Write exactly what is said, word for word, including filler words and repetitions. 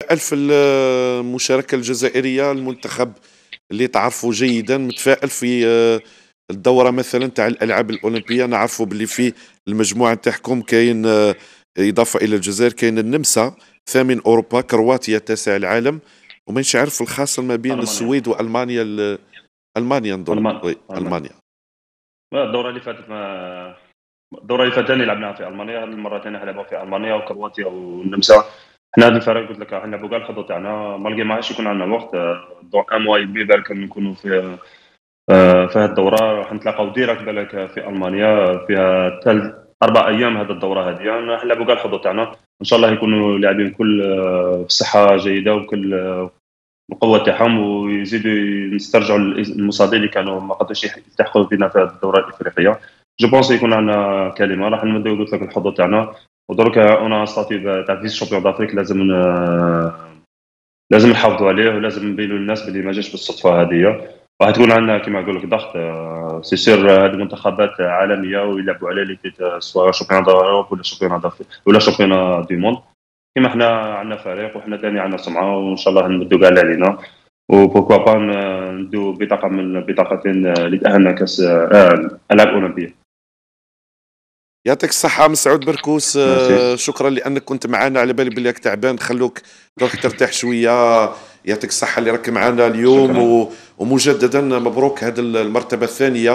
متفائل في المشاركة الجزائرية، المنتخب اللي تعرفه جيدا. متفائل في آه، الدورة مثلا تاع الألعاب الأولمبية. نعرفوا باللي في المجموعة تاعكم كاين آه، إضافة إلى الجزائر كاين النمسا ثامن أوروبا، كرواتيا تاسع العالم، ومانيش عارف الخاصة ما بين المانيا السويد وألمانيا. ال- ألمانيا نظن، المانيا وي المانيا ألمانيا. الدوره اللي فاتت ما الدوره اللي فاتت لعبناها في المانيا. هذه المره ثانيه لعبوا في المانيا وكرواتيا والنمسا. حنا هذا الفريق قلت لك حنا بقى الخطوه تاعنا مالغي ما عادش يكون عندنا وقت. دو ان موا يبي بالك نكونوا في آه، في هذه الدوره راح نتلاقاو ديراكت بالك في المانيا فيها ثلاث اربع ايام. هذه الدوره هذه حنا بقى الخطوه تاعنا ان شاء الله يكونوا لاعبين كل آه، بصحه جيده وكل القوه تاعهم، ويزيدوا يسترجعوا المصابين اللي كانوا ما قدروش يلتحقوا بنا في الدوره الافريقيه. جو بونس يكون عندنا كلمه راح نمدوا قلت لك الحظوظ تاعنا. ودرك انا ستاتيو تاع فيس شامبيون دافريك لازم ن- لازم نحافظوا عليه، ولازم نبينوا للناس باللي ما جاش بالصدفه هذه. راح تكون عندنا كما نقول لك ضغط آه، سي سير. هذه المنتخبات عالميه ويلعبوا على لي تيت، سواء شامبيون دوروب ولا شامبيون دافريك ولا شامبيون دي موند. كيما احنا عندنا فريق وحنا ثاني عندنا سمعه، وان شاء الله نمدوا كاع اللي علينا. وبوركوا با ندو بطاقه من البطاقتين اللي تاهلنا كاس آه، العاب اولمبيه. يعطيك الصحة مسعود بركوس. ميرسي. آه، شكرا لأنك كنت معنا. على بالي بلي راك تعبان، خلوك روح ترتاح شوية. يعطيك الصحة اللي راك معنا اليوم شكرا. و... ومجددا مبروك هذه المرتبة الثانية.